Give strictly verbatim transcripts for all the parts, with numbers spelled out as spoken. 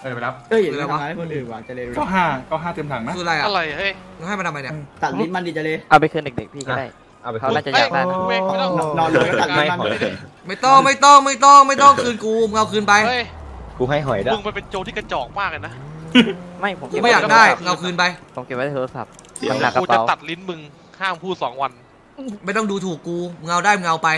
อไปรับเอ้ยอย่าไปทำร้ายคนอื่นว่ะเจเลก็ห้าก็ห้าเต็มถังนะคืออะไรอะอะไรเฮ้ยให้มันทำไมเนี่ยตัดลิ้นมันดิเจเลเอาไปคืนเด็กๆพี่ก็ได้เอาไปเขาน่าจะอยากได้ไม่ต้องนอนเลยตัดลิ้นมันไม่ต้องไม่ต้องไม่ต้องไม่ต้องคืนกูมึงเอาคืนไปกูให้หอยด้วยมึงมันเป็นโจที่กระจอกมากเลยนะไม่ผมกูไม่อยากได้เอาคืนไปผมเก็บไว้ในโทรศัพท์กูจะตัดลิ้นมึงห้ามพูดสองวันไม่ต้องดูถูกกูมึงเอาได้มึงเอาไป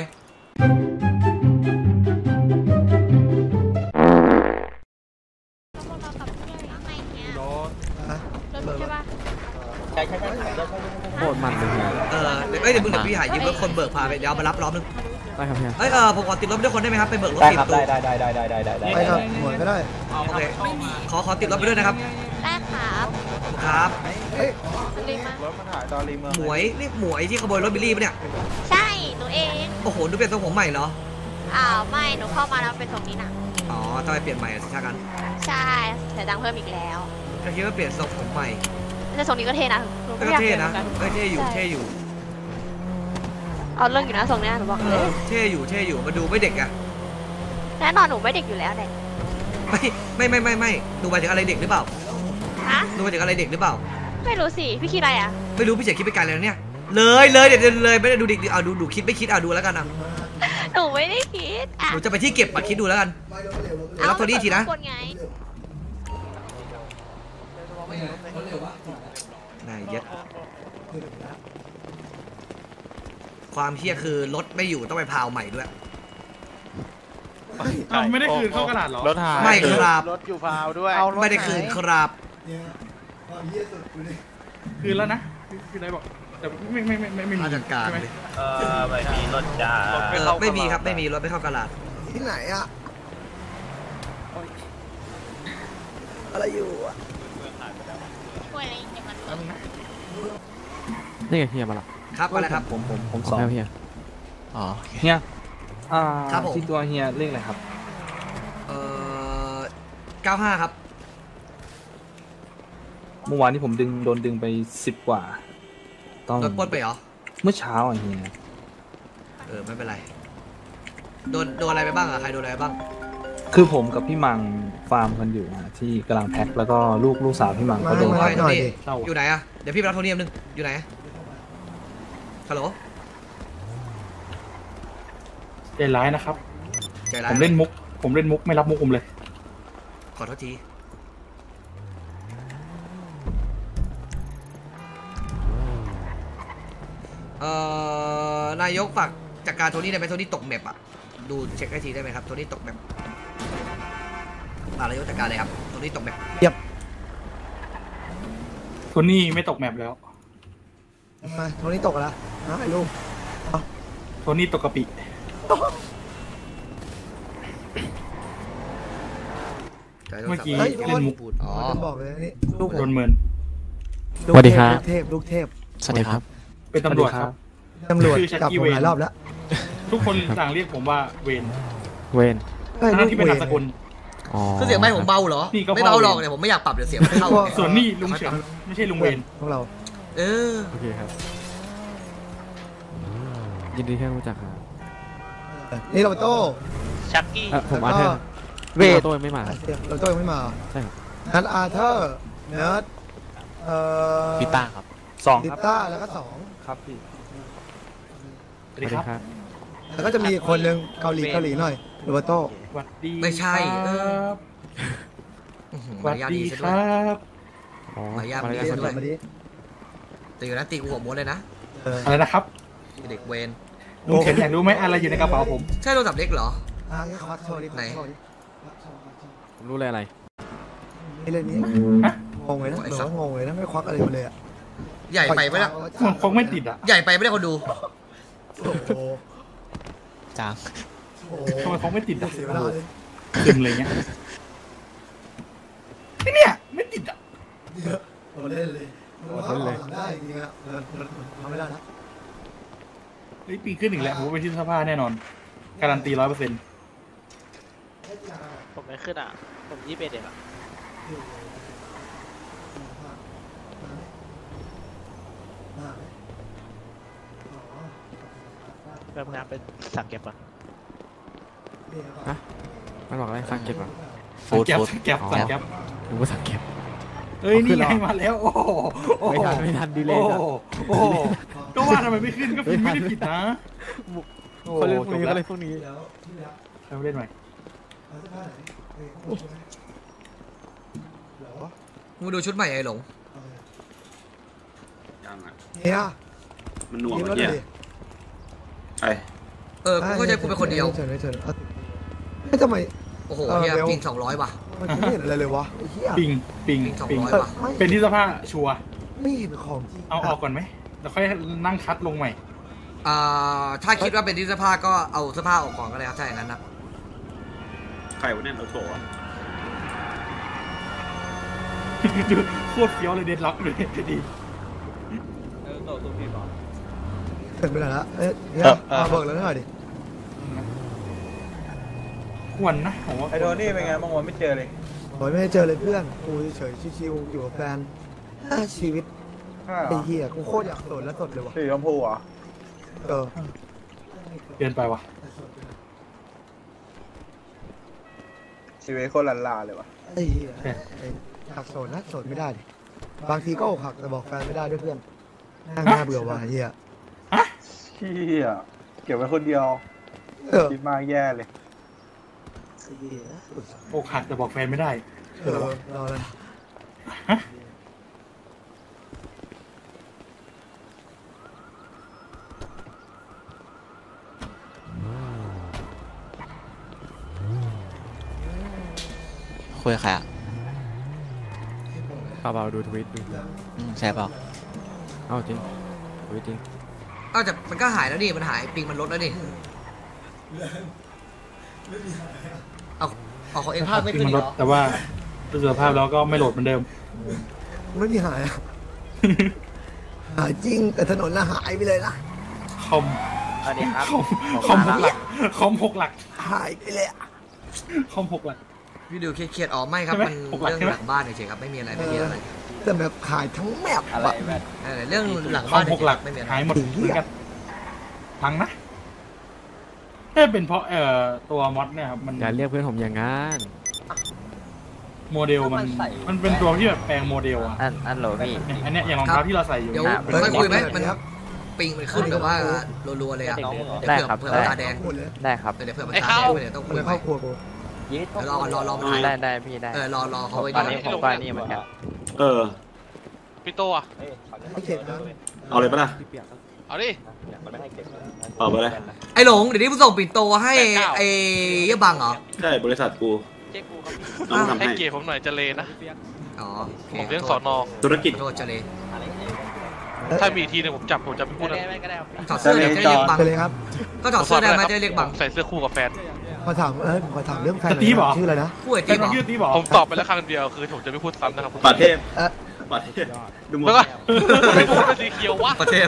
ใช่ใช่ใช่โคตรมันเลยเออเดี๋ยวเดี๋ยวมึงเดี๋ยวพี่หายืมรถคนเบิกพาไปเดี๋ยวมารับล้อมนึงได้ครับพี่เอ้ยเออผมขอติดรถด้วยคนได้ไหมครับไปเบิกรถติดได้ได้ได้ได้ได้ได้ได้ไปครับหมดก็ได้โอเคขอขอติดรถไปด้วยนะครับได้ครับครับเฮ้ยรถมันหายตอนรีเมืองหมวยนี่หมวยที่ขโมยรถบิลลี่ปะเนี่ยใช่หนูเองโอ้โหดูเป็นทรงผมใหม่เหรออ้าวไม่หนูเข้ามาแล้วเป็นทรงนี้นะอ๋อต้องไปเปลี่ยนใหม่สิช่างกันใช่เสียตังค์เพิ่มอีกแล้วก็คิดว่าเปลี่ยนทรงผมใหม่แต่ทรงนี้ก็เท่นะก็เท่นะเท่อยู่เท่อยู่เอาเรื่องอยู่นะทรงนี้หนูบอกเลยเท่อยู่เท่อยู่มาดูไม่เด็กอะแน่นอนหนูไม่เด็กอยู่แล้วเด็กไม่ไม่ไม่ไม่ไม่ดูไปถึงอะไรเด็กหรือเปล่าฮะดูไปถึงอะไรเด็กหรือเปล่าไม่รู้สิพี่คิดอะไรอะไม่รู้พี่เฉยคิดไปไกลเลยเนี่ยเลยเลยเดี๋ยวเลยไม่ได้ดูเด็กเอาดูดูคิดไม่คิดเอาดูแล้วกันนะหนูไม่ได้คิดหนูจะไปที่เก็บบัตรคิดดูแล้วกันแล้วโทนี่ทีนะนายยัดความเฮี้ยคือรถไม่อยู่ต้องไปพาวใหม่ด้วยไม่ได้คืนเข้ากระดาษหรอรถหายไม่ครับรถอยู่พาวด้วยไม่ได้คืนครับคืนแล้วนะคืนอะไรบอกแต่ไม่ไม่ไม่ไม่ไม่มีจัดการเออไม่มีรถจ้าไม่มีครับไม่มีรถไม่เข้ากระดาษที่ไหนอะอะไรอยู่อะนี่ไงเฮียมาละครับอะไรครับผมผมผมสองเฮียอ๋อเฮียอ่าที่ตัวเฮียเลขอะไรครับเอ่อเก้าห้าครับเมื่อวานนี้ผมดึงโดนดึงไปสิบกว่าต้องโดนปล้นไปเหรอเมื่อเช้าอ่ะเฮียเออไม่เป็นไรโดนโดนอะไรไปบ้างอะใครโดนอะไรบ้างคือผมกับพี่มังฟาร์มกันอยู่นะที่กำลังแพ็คแล้วก็ลูกลูกสาวพี่มังเขาโดนไปหน่อยอยู่ไหนอะเดี๋ยวพี่ไปรับโทนี่นึงอยู่ไหนฮัลโหลใจร้ายนะครับผมเล่นมุกผมเล่นมุกไม่รับมุกผมเลยขอโทษทีเอ่อนายกฝากจัดการโทนี่ได้ไหมโทนี่ตกแมปอะดูเช็คให้ทีได้ไหมครับโทนี่ตกแมปนายกจัดการเลยครับโทนี่ตกแมปเยียบโทนี่ไม่ตกแมปแล้วมาโทนี่ตกแล้วนะไอ้ลุงโทนี่ตกกะปิเมื่อกี้เล่นมุกอ๋อบอกเลยนี่ลูกโดนเมินสวัสดีครับลูกเทพลูกเทพสวัสดีครับเป็นตำรวจครับตำรวจจับผมหลายรอบแล้วทุกคนต่างเรียกผมว่าเวนเวนทั้งที่เป็นนามสกุลคือเสียงไม่ผมเบาเหรอไม่เบาหรอกเนี่ยผมไม่อยากปรับเดี๋ยวเสียงไม่เข้าส่วนนี่ลุงเฉินไม่ใช่ลุงเวนพวกเราเออโอเคครับยินดีที่รู้จักครับนี่โรโต้ชักกี้ผมอาเธอร์เวโต้ยังไม่มาโรโต้ยังไม่มาใช่ครับนัทอาเธอร์เนิร์ดเอ่อพิต้าครับสองพิต้าแล้วก็สองครับพี่สวัสดีครับแล้วก็จะมีคนหนึ่งเกาหลีเกาหลีหน่อยโรโต้ไม่ใช่เออสวัสดีครับมายาดีด้วยตีอยู่นะตีกูหัวม้วนเลยนะอะไรนะครับเด็กเวนลุงเฉินอยากรู้ไหมอะไรอยู่ในกระเป๋าผมใช่โทรศัพท์เล็กเหรอไหนผมรู้เลยอะไรนี่เลยนี่งงเลยนะเหมือนงงเลยนะไม่ควักอะไรมาเลยอ่ะใหญ่ไปไหมล่ะมันคงไม่ติดอ่ะใหญ่ไปไม่ได้คนดูจางทำไมเขาไม่ติดอ่ะตึงเลยเงี้ยเนี่ยไม่ติดอ่ะเราเล่นเลยเราเล่นได้จริงๆอ่ะทำไม่ได้นะเฮ้ยปีขึ้นอีกแล้วผมไปที่เสื้อผ้าแน่นอนการันตีร้อยเปอร์เซ็นต์ผมไม่ขึ้นอ่ะผมยี่สิบเอ็ดเองอ่ะแบบงานเป็นสั่งเก็บอ่ะฮะมันบอกอะไรสั่งเก็บอ่ะสั่งแก๊ปสั่งแก๊ปสั่งแก๊ปผมก็สังเกตเอ้ยนี่ไงมาแล้วโอ้โหโอ้โหไม่ทันไม่ทันดีเลยโอ้อะโหโอ้โหก็ว่าทำไมไม่ขึ้นก็พิมพ์ไม่ได้ผิดนะโอ้โหเขาเล่นพวกจบนี้แล้วเขาเล่นพวกนี้แล้วที่แล้วให้มาเล่นใหม่เอาเสื้อผ้าไหนเอ้ยเอาเสื้อผ้าเหรอมึงดูชุดใหม่ไอ้หลงเอาเลยยังอ่ะเฮียมันหน่วงยิ้มไอ้แล้วเหี้ยดิไอ้เออกูเข้าใจกูเป็นคนเดียวเฉยๆเฉยๆเอาไม่ทำไมโอ้โหเออเฮียเบลปิงสองร้อยว่ะมันไม่เห็นอะไรเลยวะไอ้เฮียปิงปิงปิงสองปิงร้อยแต่ว่ะไม่เป็นที่เสื้อผ้าชัวร์ไม่เห็นของจริงเอาออกก่อนไหมแล้วค่อยนั่งคัดลงใหม่อ่าถ้าคิดว่าเป็นที่เสื้อผ้าก็เอาเสื้อผ้าออกก่อนก็ได้ครับถ้าอย่างนั้นนะใครวะเนี่ยเราโตอ่ะดูโคตรเฟี้ยวเลยเดดล็อกเลยดีเห็นไปไหนละเอ๊ะเฮียมาเบิกแล้วหน่อยดิควรนะผมว่าไอโดนี่เป็นไงบางวันไม่เจอเลยโอ้ยไม่ได้เจอเลยเพื่อนกูเฉยๆชิวๆอยู่กับแฟนอ่ะชีวิตไอ้เหี้ยกูโคตรอยากโสดและสดเลยวะสีชมพูเหรอเออเกินไปว่ะชีวิตโคตรลันลาเลยวะไอ้เหี้ยไอ้หักโสดนะโสดไม่ได้ดิบางทีก็อกหักแต่บอกแฟนไม่ได้ด้วยเพื่อนน่าน่าเบื่อว่ะไอ้เหี้ยเฮียเก็บไว้คนเดียวเออคิดมากแย่เลยไอ้เหี้ยอกหักแต่บอกแฟนไม่ได้เออรอเลยฮะคุยกับใครอ่ะเปล่าๆดูทวิตดูอืมใช่เปล่าเอาจริงทวิตจริงเอ้าแต่มันก็หายแล้วนี่มันหายปิงมันลดแล้วนี่เอาเอาของเองภาพไม่ปิงขึ้นมันเหลรดอแต่ว่าดูสภาพแล้วก็ไม่โหลดเหมือนเดิมไม่มีหายอะหายจริงแต่ถนนน่ะหายไปเลยนะคอมสวัสดีครับคอมคอมหกหลักคอมหกหลักหายไปเลยอะคอมหกหลักพี่ดูเครียดๆอ๋อไม่ครับใช่ไหมมันหกหลักเรื่องใช่ไหมหลังบ้านเฉยๆครับไม่มีอะไรไม่มีอะไรแต่แบบขายทั้งแมปอะไรอะแบบเออเรื่องหลังคอบ้านมหกหลักไม่มีอะไรหายหมดเหมือนกันพังนะถ้าเป็นเพราะเอ่อตัวมอดเนี่ยครับมันอย่าเรียกเพื่อนผมอย่างงั้นโมเดลมันมันเป็นตัวที่แบบแปลงโมเดลอะอันอันโหลพี่เนี่ยอันเนี้ยอย่างรองเท้าที่เราใส่อยู่เดี๋ยวเนี่ยเป็นค่อยคุยไหมมอดมันปิงมันขึ้นแบบว่ารัวๆเลยอ่ะเดี๋ยวได้เผื่อครับเผื่อได้มันตาแดงหมดเลยได้ครับเดี๋ยวเผื่อมันไอ้ตาเข้าแดงไปเดี๋ยวต้องคุเลย ยไหมเข้าครัวกูเดี๋ยวรอรอรอมันหายได้ได้พี่ได้เออรอรอเขาไว้ตดีอนนี้ผมก็นี่เหมือนกันเออพี่โตอ่ะไม่เข็ดนะเอาเลยปะล่ะเอาดิเอาไปเลยไอ้หลงเดี๋ยวนี้มึงส่งปิ่นโตให้แปดเก้าไอ้เยี่ยบังเหรอใช่บริษัทกูเจ๊กูครับน้องทำให้ให้เกียรติผมหน่อยเจเลนะอ๋อโอเคผมเลี้ยงสอนอธุรกิจโทษเจเลถ้ามีอีกทีหนึงผมจับผมจะไม่พูดนะถอดเสื้อเดี๋ยวจะเรียกบังไปเลยครับก็ถอดเสื้อได้ไหมจะเรียกบังใส่เสื้อคู่กับแฟนขอถามเออขอถามเรื่องแฟนหน่อยนะชื่ออะไรนะคู่ไอ้เป็ตีนบมาอกยืดตีบอกผมตอบไปแล้วครั้งเดียวคือผมจะไม่พูดซ้ำนะครับป่าเทพเออป่าเทพดูหมดแล้วก็ไม่พูดเป็นสีเขียววะประเทศ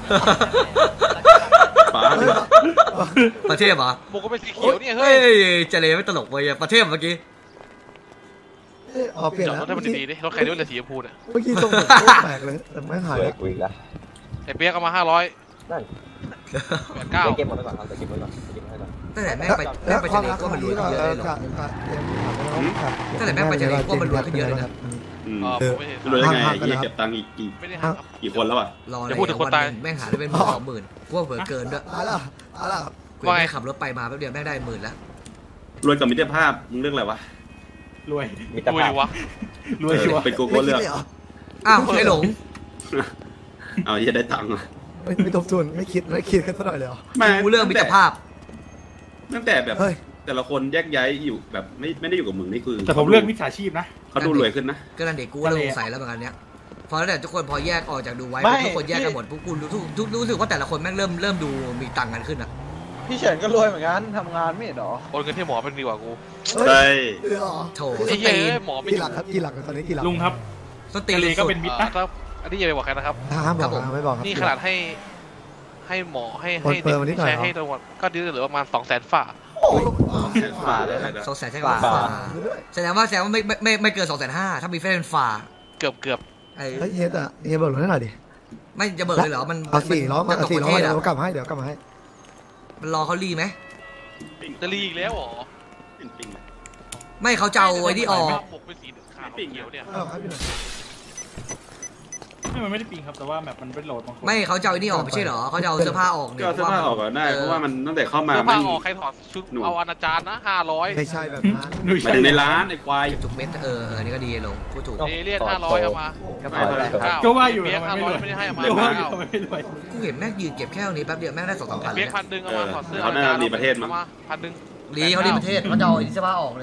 ป่าเออประเทศเหรอโมก็เป็นสีเขียวเนี่ยเฮ้เฮ้ยยเจเลไม่ตลกเว้ยประเทศเมื่อกี้เอ้ยอ๋อเปลี่ยนจอดแล้วรถให้มันเมื่อดีกี้ๆดิรถใครด้วยเลยสีชมพูเนี่ยเมื่อกี้ส่งแบบโคตรแปลกเลยแต่ไม่หายแล้วไอ้เปียกเอามาห้าร้อยแปดเก้าเก็บหมดไปก่อนครับเก็บไว้ก่อนเก็บไว้ก่อนตั้งแต่แม่งไปแม่แล้งวไปคเจวามเลรักก็มันรวยก็ขึ้นเยอะเลยหรอกะกะเตรียมถามแล้วตั้งแต่แม่งไปเจเลก็มันรวยขึ้นเยอะเลยนะอืมเออผมไม่เห็นรวยได้ไงไอ้เหี้ยเก็บตังค์อีกกี่ไม่ได้หักครับกี่คนแล้วอ่ะรออย่าพูดถึงคนตายแม่งหาได้เป็นหมื่นสองหมื่นกูว่าเผื่อเกินด้วยเอาละเอาละกูแม่งขับรถไปมาแป๊บเดียวแม่งได้หมื่นแล้วรวยกับมิตรภาพมึงเรื่องอะไรวะรวยมีตะรวยภาดิพวะรวยชัวร์เป็นกูไม่ก็คิดเลือกเลยเหรออ้าวไอ้หลงเอาเหี้ยได้ตังค์อะไม่ไม่ทบทวนไม่คิดไม่คิดกันสักหน่อยเลยเหรอไม่กูเรื่องมิตรภาพตั้งแต่แบบเฮ้ยแต่ละคนแยกย้ายอยู่แบบไม่ไม่ได้อยู่กับมึงนี่คือแต่ผมเลือกมิจฉาชีพนะเขาดูรวยขึ้นนะก็นั่นเด็กกูก็เริ่มสงสัยแล้วเหมือนกันเนี้ยพอแล้วแต่ทุกคนพอแยกออกจากดูไว้ไม่ทุกคนแยกกันหมดพวกกูรู้ทุกทุกรู้สึกว่าแต่ละคนแม่งเริ่มเริ่มดูมีตังค์กันขึ้นอ่ะพี่เฉินก็รวยเหมือนกันทำงานไม่เห็นหรอโอนเงินที่หมอเป็นดีกว่ากูใช่เออเหรอโถไอ้สเหี้ยตีนเอ้ยหมอไม่กี่หลักครับกี่หลักตอนนี้กี่หลักลุงครับสตีเจนเลก็สุดเป็นมิตรอ่านะถ้าอันนี้อย่าไปบอกใครนะครับห้ามบอกนะไม่บอกครับนี่ขนาดให้ ให้หมอให้คอนให้เฟิร์มมานิดหน่อยใช้เหรอให้ตัวก็ดีเหลือประมาณสองแสนฝ่าฝ่าเลยนะสองแสนใช่ไหมฝ่าแสดงว่าแสดงว่าไม่ไม่ไม่ไม่เกินสองแสนห้าถ้ามีแฟนฝ่าเกือบเกือบไอ้เฮ้ยเฮียแต่เฮียเบิกรถให้หน่อยดิไม่จะเบิกเลยเหรอมันเอาสี่ล้อมาตเอากสี่ปล้ระอเทมาศเดี๋อ่ะยวกลับมาให้เดี๋ยวกลับมาให้มันรอเขารีไหมจะรีอีกแล้วเหรอปิ้งปิ้งเลยไม่เขาจะเอาไอ้นี่ออกปกเป็นสีขาวเขียวเนี่ยเอาครับพี่หน่อยไม่มันไม่ได้ปิงครับแต่ว่าแบบมันเป็นโหลดบางคนไม่เขาจะเอาไอ้นี่ออกไม่ใช่เหรอเขาจะเอาเสื้อผ้าออกเนี่ยก็เอาเสื้อผ้าออกก่อนได้เพราะว่ามันตั้งแต่เข้ามาเสื้อไม่ผ้าออกใครถอดชุดเอาอนาจารนะห้าร้อยไม่ใช่แบบนั้นหนูหมายใช่ถึงในร้านไอ้ควายจุกเม็ดเออเออนี่ก็ดีลงพูดถูกเอเลี่ยนห้าร้อยเอามาไม่เท่าไหร่ครับก็ว่าอยู่เปียกทำไมห้าไม่ร้รอวย ยไม่ได้ให้เอามาก็ว่าอยู่เอาทำไมไม่รวยกูเห็นแม่งยืนเก็บแค่ตรงนี้แป๊บเดียวแม่งได้สองสามพันเปีเลย ยกพันหนึ่งเอามาถอดเสื้อเขาน่าจะมีประเทศมั้งอามาพันหนึ่งลีเขาดีประเทศเขาจะเอาไอ้เสื้อผ้าออกเลย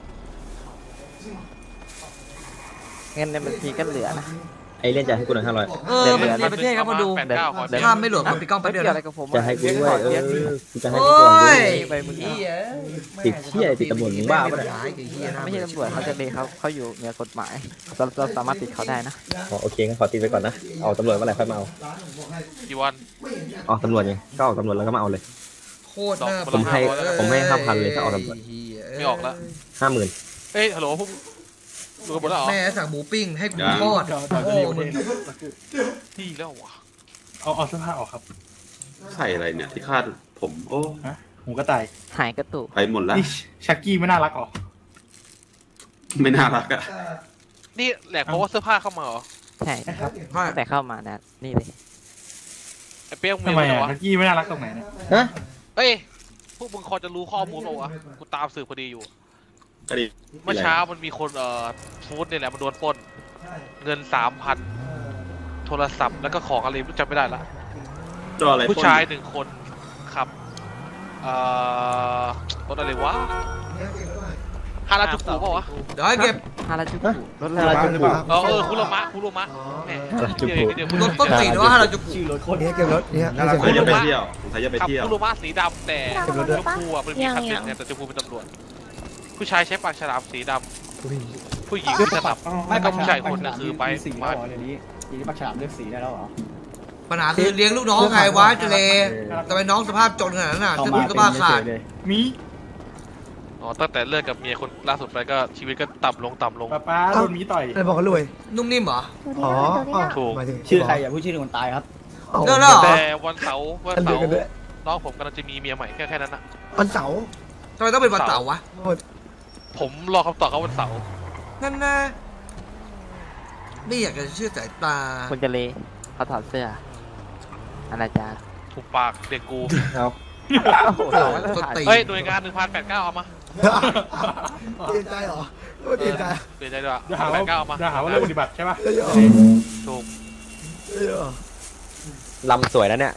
เงินในบัญชีก็เหลือนะไอเล่นจะให้กูหน่อยห้าร้อยเออมันดีประเทศครับมาดูแปดเก้าขอถ้าไม่หลวมมันปีกล้องไปเดียวอะไรกับผมจะให้กูด้วยเออกูจะให้โอ้กูก่อนด้วยยไปมึงติดเหี้ยติดตำรวจมึงบ้าปะเนี่ยไม่ใช่ตำรวจเขาจะเลยเขาเขาอยู่เหนือกฎหมายเราเราสามารถติดเขาได้นะอ๋อโอเคงั้นขอตีไปก่อนนะเอาตำรวจเมื่อไหร่ค่อยมาเอากี่วันออกตำรวจไงก็ออกตำรวจแล้วก็มาเอาเลยโคตรน่าผมให้ผมให้ห้าพันเลยถ้าออกตำรวจไม่ออกแล้วห้าหมื่นเอ้ยฮัลโหลพวกดูกันหมดแล้วเหรอแม่สั่งหมูปิ้งให้กูทอดเราเราจะโอ้รีบมึงนี่แล้ววะเอาเอาเสื้อผ้าออกครับใส่อะไรเนี่ยที่คาดผมโอ้ฮะหมูกระต่ายหายกระตุกไปหมดแล้วนี่ชักกี้ไม่น่ารักหรอไม่น่ารักอะนี่แหลกเพราะว่าเสื้อผ้าเข้ามาเหรอใช่ครับตั้งแต่เข้ามานะนี่เลยไอ้เปียกมึงทำไมเหรอ่ะอวะชักกี้ไม่น่ารักตรงไหนเนี่ยฮะเอ้ยพวกมึงคอจะรู้ข้อมูลเปล่าวะกูตามสืบพอดีอยู่ก็ดีเมื่อเช้ามันมีคนเอ่อฟู้ดเนี่ยแหละมันโดนปล้นเงินสามพันโทรศัพท์แล้วก็ของอะไรจำไม่ได้ละรออะไรผู้ชายหนึ่งคนขับเอ่อรถอะไรวะฮาราจูกุเปล่าวะเดี๋ยวให้เก็บฮาราจูกุรถอะไรอะไรหรือเปล่าเออเออคุโรมะคุโรมะแหมเดี๋ยวเดี๋ยวรถต้นตีนว่าเราจะกูเนี่ยเก็บรถเนี่ยใครจะไปเที่ยวใครจะไปขับเที่ยวคุโรมะสีดำแต่ชมพูอ่ะมันมีคันหนึ่งไงแต่ชมพูเป็นตำรวจผู้ชายใช้ปากฉลามสีดำผู้หญิงสลับแล้วก็ผู้ชายคนนึงคือไปมาปัญหาคือเลี้ยงลูกน้องไงวะเจเลแต่เป็นน้องสภาพจนขนาดนั้นน่ะจะพูดก็บ้าขาดมีอ๋อตั้งแต่เลิกกับเมียคนล่าสุดไปก็ชีวิตก็ต่ำลงต่ำลงป้าป้าโดนมีต่อยอะไรบอกกันรวยนุ่มนิ่มเหรออ๋อถูกหมายถึงชื่อใครอย่าพูดชื่อคนตายครับเลิกแล้วเหรอแต่วันเสาร์วันกันเสาเดือนร์กันด้วยน้องผมกำลังจะมีเมียใหม่แค่แค่นั้นนะวันเสาร์ทำไมต้องเป็นวันเสาร์วะผมรอคำตอบเขาวันเสาร์นั่นนะไม่อยากจะเชื่อสายตาคุณจะเลยเขาถอดเสื้ออนาจารถูกปากเด็กกูเอาสตีเฮ้ยหน่วยงานหนึ่งพันแปดเก้าเอามาเปลี่ยนใจเหรอเปลี่ยนใจเปลี่ยนใจด้วยจะหาแปว่าดเก้าเอามาจะหาว่าเรื่องปฏิบัติใช่ป่ะได้เหรอถูกได้เหรอลำสวยแล้วเนี่ย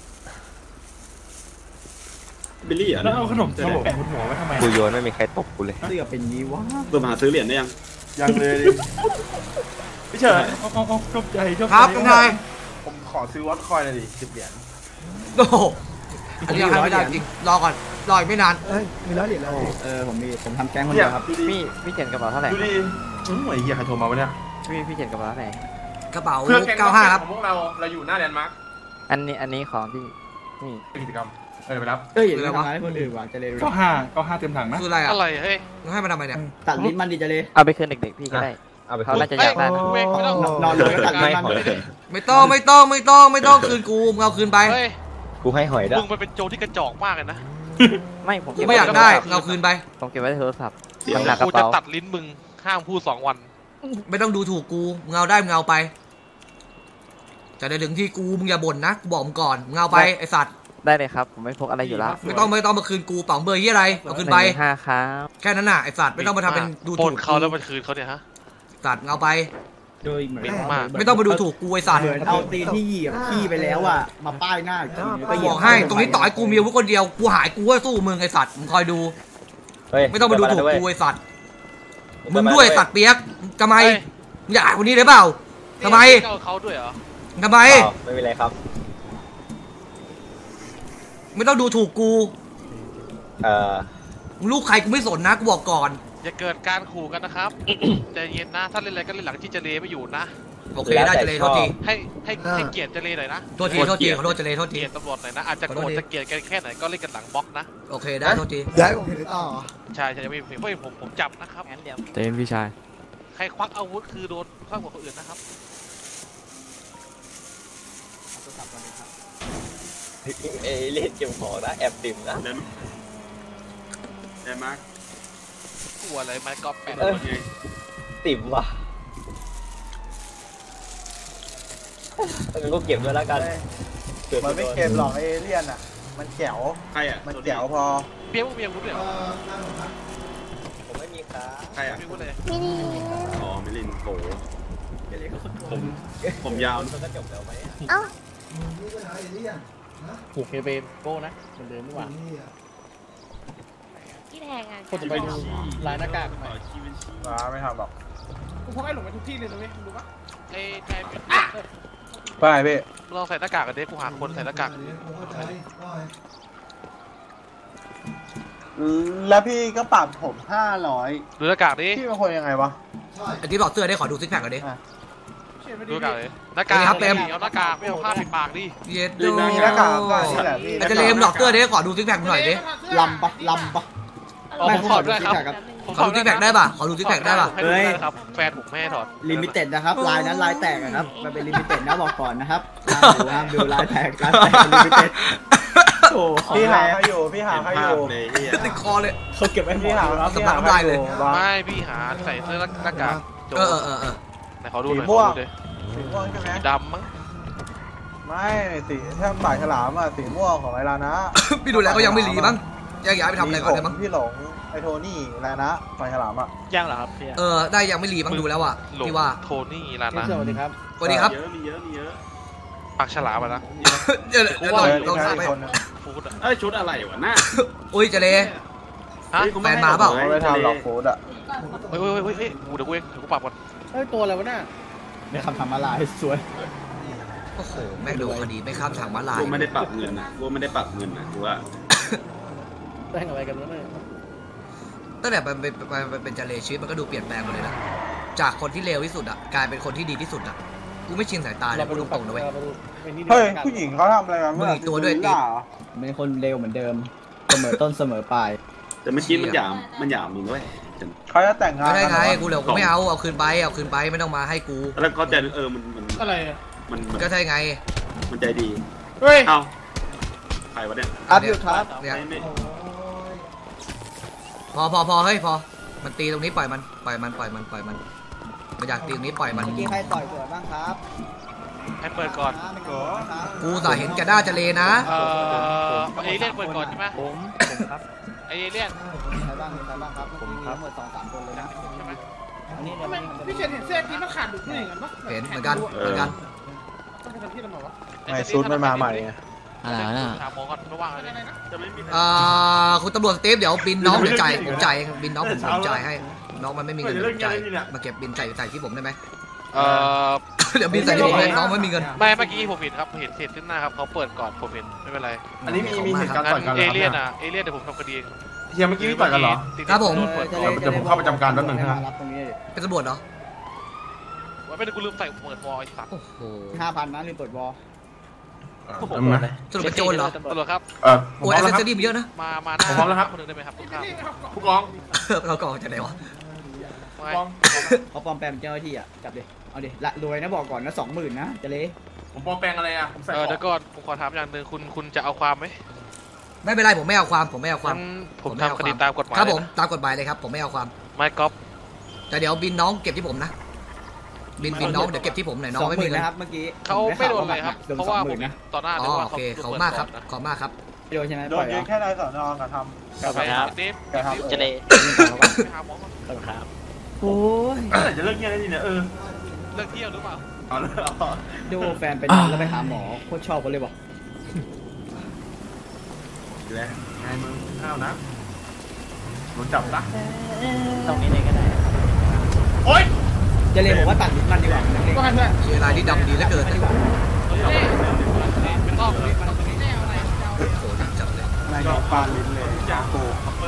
บิลลี่อ่ะแล้วเอาขนมจีนแปะบนหัวไว้ทำไมกูโยนไม่มีใครตบกูเลยเสื้อเป็นนี้วะเพื่อมาหาซื้อเหรียญได้ยังยังเลยพี่เฉินเอาเอาเอาชอบใจชอบใจครับคุณนายผมขอซื้อวัดคอยหน่อยดิสิบเหรียญโอ้โหอันนี้ให้ไม่ได้จริงรอก่อนรออีกไม่นานเอ้ยมีร้อยเหรียญแล้วเออผมมีผมทำแก๊งคนเดียวครับพี่พี่เขียนกระเป๋าเท่าไหร่ดูดิอืมไอ้เหี้ยใครโทรมาวะเนี่ยพี่พี่เขียนกระเป๋าเท่าไหร่กระเป๋าเก้าห้าครับของพวกเราเราอยู่หน้าแลนด์มาร์คอันนี้อันนี้ของที่นี่กิจกรรมเออไปรับเอ้ยอย่าไปทำร้ายคนอื่นว่ะเจเลก็ห้าก็ห้าเต็มถังนะคืออะไรอ่ะอะไรเฮ้ยมึงให้มันทำไมเนี่ยตัดลิ้นมันดิเจเลเอาไปคืนเด็กๆพี่ก็ได้เอาไปเขาน่าจะอยากได้นะเว้ยไม่ต้องนอนเลยก็ตัดลิ้ไม่นมันหอยไม่ต้องไม่ต้องไม่ต้องไม่ต้องคืนกูมึงเอาคืนไปเฮ้ยกูให้หอยด้วยมึงมันเป็นโจรที่กระจอกมากเลยนะไม่ผมกูเก็บไม่ไว้อยากได้มึงเอาคืนไปผมเก็บไว้ในโทรศัพท์เดี๋ยวมันหนักกกูระจะเป๋าตัดลิ้นมึงห้ามพูดสองวันไม่ต้องดูถูกกูมึงเอาได้มึงเอาไปจะได้ถึงที่กูมึงอย่าบ่นนะกูบอกมึงก่อนมึงเอาไปไอสัตว์ได้เลยครับผมไม่พกอะไรอยู่แล้วไม่ต้องไม่ต้องมาคืนกูเป๋าเบอร์ยี่อะไรเอาคืนไปหนึ่งห้าครับแค่นั้นน่ะไอสัตว์ไม่ต้องมาทำเป็นดูปถูนกเขาแล้วมันคืนเขาเนี่ยฮะสัตว์มึงเอาไปโดยเหมือนเหม็นมากไม่ต้องมาดูถูกกูไอสัตว์เหมือนเอาตีนที่เหยียบขี้ไปแล้วอ่ะมาป้ายหน้าอีกทีนึงกูบอกให้ตรงนี้ต่อให้กูมีอาวุธคนเดียวกูหายกูก็สู้มึงไอสัตว์มึงคอยดูเฮ้ยไม่ต้องมาดูถูกกูไอสัตว์ผมมึจะงมาด้วยด้วยสัตว์เปียกทำไมเฮ้ยมึงอยากคนนี้ได้เปล่าทำไมเจ้าเขาด้วยเหรอทำไมอ๋อไม่เป็นไรครับไม่ต้องดูถูกกูเอ่อมึงลูกใครกูไม่สนนะกูบอกก่อนอย่าเกิดการขู่กันนะครับ ใจเย็นนะ ถ้าเล่นอะไรก็เล่นหลังที่เจเลไม่อยู่นะโอเคได้เจเลโทษทีให้ให้ให้เกียรติเจเลหน่อยนะโทษทีโทษทีขอโทษเจเลโทษทีเกียรติตำรวจหน่อยนะ อาจจะโกรธจะเกลียดกันแค่ไหนก็เล่นกันหลังบล็อกนะโอเคได้โทษทีย้ายผมเห็นต่อใช่ใช่ไม่ไม่ไม่ผมผมจับนะครับงั้นเดี๋ยวเต้นพี่ชายใครควักอาวุธคือโดนควักหัวคนอื่นนะครับเอเล่นเก็บของนะแอบดื่มนะได้ไหมได้มาร์คลัวอะไรไม้กอล์ฟแปดติ่มว่ะงั้นก็เก็บด้วยแล้วกันมันไม่เก็บหรอกเอเลี่ยนอ่ะมันแจ๋วใครอ่ะมันแจ๋วพอเปียกเปียกรู้เลยเหรอผมไม่มีขาใครอ่ะไม่รู้เลยมินิอ๋อมิลินโถผมผมยาวมันก็จบแล้วไหมเอ้าผูกเคเบโก้นะมันเดินไม่หวานที่แทงอ่ะคนจะไปดูลายหน้ากากต่อชีวิตชีมาไม่ทำหรอกกูพกไอ้หลงไปทุกที่เลยนะเว้ยรู้ปะไอ้แทนเป็นไปพี่ลองใส่หน้ากากกันดิกูหาคนใส่หน้ากากแล้วพี่ก็ปรับผมห้าร้อยดูหน้ากากดิพี่เป็นคนยังไงวะไอ้ที่บอกเสื้อได้ขอดูซิกแพคก่อนดิดูหน้ากากเลยหน้ากากครับเต็มเอาหน้ากากไม่เอาผ้าปิดปากดิเย็ดมีดูหน้ากากก็นี่แหละพี่ไอ้เจเลมหลอกเสื้อดิขอดูซิกแพคหน่อยดิลำปะลำปะอ๋อผมถอดด้วยครับขอดูซิกแพคได้ป่ะขอดูซิกแพคได้ป่ะให้ดูได้ครับแฟนผมไม่ให้ถอดลิมิเต็ดนะครับลายนั้นลายแตกอะครับมันเป็นลิมิเต็ดนะบอกก่อนนะครับห้ามดูห้ามดูลายแตกลายแตกลิมิเต็ดโอ้พี่หาเขาอยู่พี่หาเขาอยู่เลยเฮียติดคอเลยเขาเก็บไว้หมพี่ดหาเขาพี่หาเขาอยู่ไม่พี่หาใส่เสื้อหน้ากากโจเออเออเออเออไหนขอดูหน่อยสีม่วงขอดูดิสีม่วงใช่ไหมสีดำมั้งไม่สีถ้าปากฉลามอ่ะสีม่วงของไอ้ลานะพี่ดูแล้วก็ยังไม่หลีมั้งแยกย้ายไปทำอะไรก่อนได้มั้งพี่หลงไอ้โทนี่ลานะปากฉลามอ่ะยังเหรอครับพี่เออได้ยังไม่หลีมั้งดูแล้วอ่ะหลงพี่ว่าโทนี่ร้านนะสวัสดีครับสวัสดีครับเยอะมีเยอะมีเยอะปากฉลามอะนะเดี๋ยวเดี๋ยวลองลองถามไปฟูดอะเอ้ยชุดอะไรวะหน้าอุ้ยเจเลฮะเฮ้ยกูแฟนมาเปล่าเขาไปทำหลอกฟูดอ่ะเฮ้ยเฮ้ยเฮ้ยเฮ้ยกูเดี๋ยวกูเองเดี๋ยวกูปรับก่อนเฮ้ยตัวอะไรวะน่ะไม่ทำทำอะไรสวยโอ้โหแม่งดูคดีไม่ข้ามทางม้าลายกูไม่ได้ปรับเงินนะกูไม่ได้ปรับเงินนะกูว่าแป้งอะไรกันวะเนี่ยตั้งแต่มันเป็นมันเป็นเจเลชีวิตมันก็ดูเปลี่ยนแปลงหมดเลยนะจากคนที่เลวที่สุดอ่ะกลายเป็นคนที่ดีที่สุดอ่ะกูไม่ชินสายตาเลยพูดตรงๆนะเว้ยเฮ้ยผู้หญิงเขาทำอะไรกันมึงอีกตัวด้วยติ๊บเป็นคนเร็วเหมือนเดิมเสมอต้นเสมอปลายแต่เมื่อกี้มันหยามมันหยามมึงด้วยเขาจะแต่งงานไม่ได้ไงกูเหลือกูไม่เอาเอาคืนไปเอาคืนไปไม่ต้องมาให้กูแล้วก็จะเออมันมันอะไรมันก็ใช่ไงมันใจดีเฮ้ยเอ้าใครวะเนี่ยอัพอยู่ครับเนี่ยไม่ไม่พอพอพอเฮ้ยพอมันตีตรงนี้ปล่อยมันปล่อยมันปล่อยมันปล่อยมันมันอยากตีตรงนี้ปล่อยมันเมื่อกี้ใครต่อยสวยบ้างครับให้เปิดก่อนกูสาเห็นแกด้าเจเลนะเอ่อเอเลี่ยนเปิดก่อนใช่ไหมผมผมครับเอเลี่ยนใครบ้างใครบ้างครับผมมีทั้งหมดสองสามคนเลยนะใช่ไหมอันนี้เนี่ยพี่เชนเห็นเสื้อกี้มันขาดดุนี่อย่างนั้นปะเห็นเหมือนกันเหมือนกันต้องเป็นที่ทำไมวะไม่ซุดมันมาใหม่ไงอะไรวะน่ะถามหมอก่อนระว่างเลยจะไม่มีเอ่อคุณตำรวจสตีฟเดี๋ยวบินน้องเดี๋ยวจ่ายผมจ่ายเองบินน้องผมผมจ่ายให้น้องมันไม่มีเงินผมจ่ายมาเก็บบินใส่ใส่ที่ผมได้ไหมเอ่อเดี๋ยวบินใส่ที่ผมเลยน้องไม่มีเงินไม่เมื่อกี้ผมเห็นครับเห็นเห็นขึ้นหน้าครับเขาเปิดก่อนผมเห็นไม่เป็นไรอันนี้มีมีเหตุการณ์งั้นเอเลี่ยนอ่ะเอเลี่ยนเดี๋ยวผมทำคดีเองเฮียเมื่อกี้พี่ต่อยกันเหรอครับผมเปิดก่อนเดี๋ยวผมเข้าประจำการแป๊บนึงนะรับตรงนี้เป็นตำรวจเหรอว่าไม่ได้กูลืมใส่เปิดวอลไอ้สัตว์โอ้โหห้าพันนะลืมเปิดวอลทำไมสรุปเป็นโจรเหรอตำรวจครับเออผมโอ้ยพร้แออมสแล้วเซครับสซอรี่มันเยอะนะมามาหน้าผมพร้อมแล้วครับคนหนึ่งได้ไหมครับทุกข้ามผู้กองเราก่อนจะไหนวะไม่เขาปลอมแปลงเป็นเจ้าหน้าที่อ่ะจับดิเอาดิละรวยนะบอกก่อนนะสองหมื่นนะจะเละผมปลอมแปลงอะไรอ่ะผมใส่เออเดี๋ยวก่อนผมขอถามอย่างหนึ่งคุณคุณจะเอาความไหมไม่เป็นไรผมไม่เอาความผมไม่เอาความงั้นผมทำคดีตามกฎหมายครับผมตามกฎหมายเลยครับผมไม่เอาความไม่ก๊อปแต่เดี๋ยวบินน้องเก็บที่ผมนะบินบินน้องเดี๋ยวเก็บที่ผมหน่อยน้อสงองไม่หมีมื่นเงินนะครับเมื่อกี้เขาไม่โดนเลยครับโดนเพราะสองว่าหผมื่มนเห็นะนต่อหน้าอ๋เลอยว่าโอเขาเคขอบคุณมากครับขอบคุณมากครับไม่โดนใช่ไหมโดปล่นอยยืแล้นวแค่ในสอนอกระทำกระไปทำหาดิฟกระทำเจเลไปหาหมอก่อนครับโอ้ยเมื่อไหร่จะเลิกเงี้ยได้ทีเนี่ยเออเลิกเที่ยวหรือเปล่าเอาเลยเอาดูแฟนเป็นแล้วไปหาหมอโคตรชอบเขาเลยบอกแล้วไงมึงข้าวนะโดนจับละตรงนี้เลยก็ได้โอ๊ยจะเลยบอกว่าตัดมันดีกว่านักเลงว่าไงเพื่อนเวลาที่ดำดีเหลือเกินนะเป็นต้องเลยโอ้โหดังจัดเลยนายกปาลิ้นเลยจ้าโก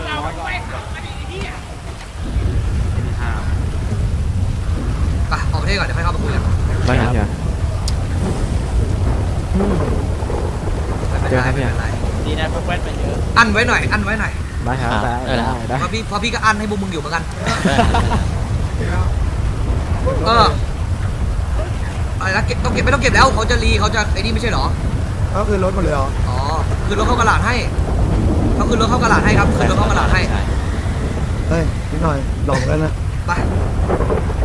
ไปออกประเทศก่อนเดี๋ยวค่อยเข้ามาคุยกันไม่ครับพี่ไม่เป็นไรไม่เป็นไรดีนะพวกแว่นไปเยอะอันไว้หน่อยอันไว้หน่อยได้ครับได้ได้ได้เพราะพี่เพราะพี่ก็อันให้พวกมึงอยู่เหมือนกันเอออะไรนะเก็บต้องเก็บไม่ต้องเก็บแล้วเขาจะรีเขาจะไอ้นี่ไม่ใช่เหรอก็คือรถหมดเลยเหรออ๋อคือรถเข้ากระดาษให้เขาคือรถเข้ากระดาษให้ครับคือรถเข้ากระดาษให้เฮ้ยนิดหน่อยหลอกกันนะไป